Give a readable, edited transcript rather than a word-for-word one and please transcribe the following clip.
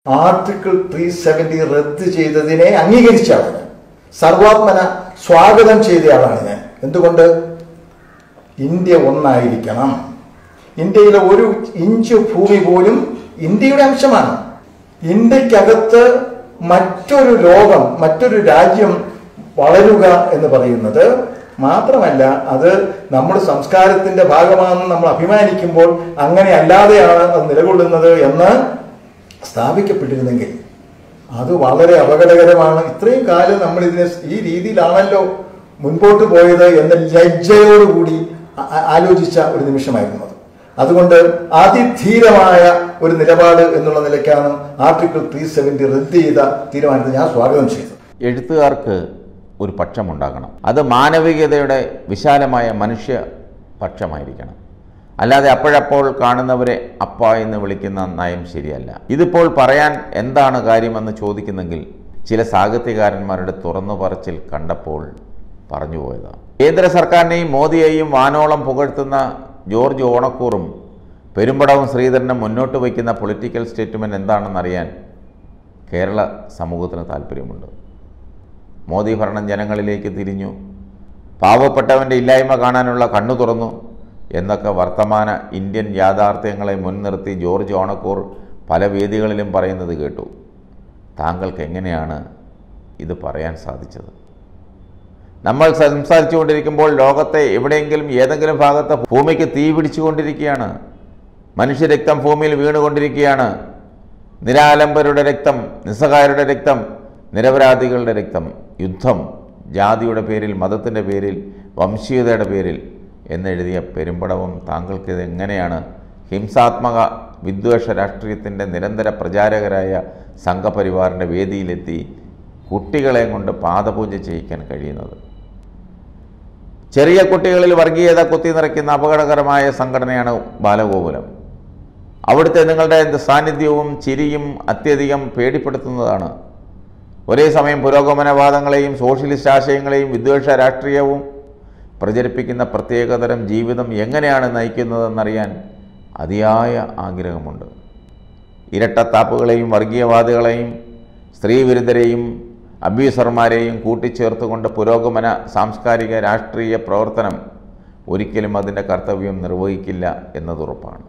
Article 370 റദ്ദ് ചെയ്തതിനെ അംഗീകരിച്ചയാളാണ്, സർവാത്മന സ്വാഗതം ചെയ്തയാളാണ് ഞാൻ. എന്തുകൊണ്ട്? ഇന്ത്യ ഒന്നായിരിക്കണം. ഇന്ത്യയിലെ ഒരു ഇഞ്ച് ഭൂമി പോലും ഇന്ത്യയുടെ അംശമാണ്. ഇന്ത്യക്കകത്ത് മറ്റൊരു ലോകം, മറ്റൊരു രാജ്യം വളരുക എന്ന് പറയുന്നത് മാത്രമല്ല, അത് നമ്മുടെ സംസ്കാരത്തിന്റെ ഭാഗമാണെന്ന് നമ്മൾ അഭിമാനിക്കുമ്പോൾ അങ്ങനെ അല്ലാതെയാണ് അത് നിലകൊള്ളുന്നത് എന്ന് സ്ഥാപിക്കപ്പെട്ടിരുന്നെങ്കിൽ അത് വളരെ അപകടകരമാണ്. ഇത്രയും കാലം നമ്മൾ ഇതിനെ ഈ രീതിയിലാണല്ലോ മുൻപോട്ട് പോയത് എന്ന ലജ്ജയോടുകൂടി ആലോചിച്ച ഒരു നിമിഷമായിരുന്നു അത്. അതുകൊണ്ട് അതിധീരമായ ഒരു നിലപാട് എന്നുള്ള നിലയ്ക്കാണ് ആർട്ടിക്കിൾ 370 റദ്ദ് ചെയ്ത തീരുമാനത്തെ ഞാൻ സ്വാഗതം ചെയ്തു. എഴുത്തുകാർക്ക് ഒരു പക്ഷമുണ്ടാകണം. അത് മാനവികതയുടെ വിശാലമായ മനുഷ്യ പക്ഷമായിരിക്കണം. അല്ലാതെ അപ്പോഴപ്പോൾ കാണുന്നവരെ അപ്പ എന്ന് വിളിക്കുന്ന നയം ശരിയല്ല. ഇതിപ്പോൾ പറയാൻ എന്താണ് കാര്യമെന്ന് ചോദിക്കുന്നെങ്കിൽ ചില സാഹിത്യകാരന്മാരുടെ തുറന്നു പറച്ചിൽ കണ്ടപ്പോൾ പറഞ്ഞു പോയതാണ്. കേന്ദ്ര സർക്കാരിനെയും മോദിയെയും വാനോളം പുകഴ്ത്തുന്ന ജോർജ് ഓണക്കൂറും പെരുമ്പടവും ശ്രീധരനും മുന്നോട്ട് വയ്ക്കുന്ന പൊളിറ്റിക്കൽ സ്റ്റേറ്റ്മെൻറ്റ് എന്താണെന്നറിയാൻ കേരള സമൂഹത്തിന് താല്പര്യമുണ്ട്. മോദി ഭരണം ജനങ്ങളിലേക്ക് തിരിഞ്ഞു, പാവപ്പെട്ടവൻ്റെ ഇല്ലായ്മ കാണാനുള്ള കണ്ണു തുറന്നു എന്നൊക്കെ വർത്തമാന ഇന്ത്യൻ യാഥാർത്ഥ്യങ്ങളെ മുൻനിർത്തി ജോർജ് ഓണക്കൂർ പല വേദികളിലും പറയുന്നത് കേട്ടു. താങ്കൾക്ക് എങ്ങനെയാണ് ഇത് പറയാൻ സാധിച്ചത്? നമ്മൾ സംസാരിച്ചുകൊണ്ടിരിക്കുമ്പോൾ ലോകത്തെ എവിടെയെങ്കിലും ഏതെങ്കിലും ഭാഗത്ത് ഭൂമിക്ക് തീ പിടിച്ചുകൊണ്ടിരിക്കുകയാണ്. മനുഷ്യരക്തം ഭൂമിയിൽ വീണുകൊണ്ടിരിക്കുകയാണ്. നിരാലംബരുടെ രക്തം, നിസ്സഹായരുടെ രക്തം, നിരപരാധികളുടെ രക്തം. യുദ്ധം ജാതിയുടെ പേരിൽ, മതത്തിൻ്റെ പേരിൽ, വംശീയതയുടെ പേരിൽ എന്നെഴുതിയ പെരുമ്പടവും താങ്കൾക്കിത് എങ്ങനെയാണ് ഹിംസാത്മക വിദ്വേഷ രാഷ്ട്രീയത്തിൻ്റെ നിരന്തര പ്രചാരകരായ സംഘപരിവാറിൻ്റെ വേദിയിലെത്തി കുട്ടികളെ കൊണ്ട് പാദപൂജ ചെയ്യിക്കാൻ കഴിയുന്നത്? ചെറിയ കുട്ടികളിൽ വർഗീയത കുത്തി നിറയ്ക്കുന്ന അപകടകരമായ സംഘടനയാണ് ബാലഗോകുലം. അവിടുത്തെ നിങ്ങളുടെ സാന്നിധ്യവും ചിരിയും അത്യധികം പേടിപ്പെടുത്തുന്നതാണ്. ഒരേ സമയം പുരോഗമനവാദങ്ങളെയും സോഷ്യലിസ്റ്റ് ആശയങ്ങളെയും വിദ്വേഷ രാഷ്ട്രീയവും പ്രചരിപ്പിക്കുന്ന പ്രത്യേകതരം ജീവിതം എങ്ങനെയാണ് നയിക്കുന്നതെന്നറിയാൻ അതിയായ ആഗ്രഹമുണ്ട്. ഇരട്ടത്താപ്പുകളെയും വർഗീയവാദികളെയും സ്ത്രീവിരുദ്ധരെയും അബ്യൂസർമാരെയും കൂട്ടിച്ചേർത്തുകൊണ്ട് പുരോഗമന സാംസ്കാരിക രാഷ്ട്രീയ പ്രവർത്തനം ഒരിക്കലും അതിൻ്റെ കർത്തവ്യം നിർവഹിക്കില്ല എന്നതുറപ്പാണ്.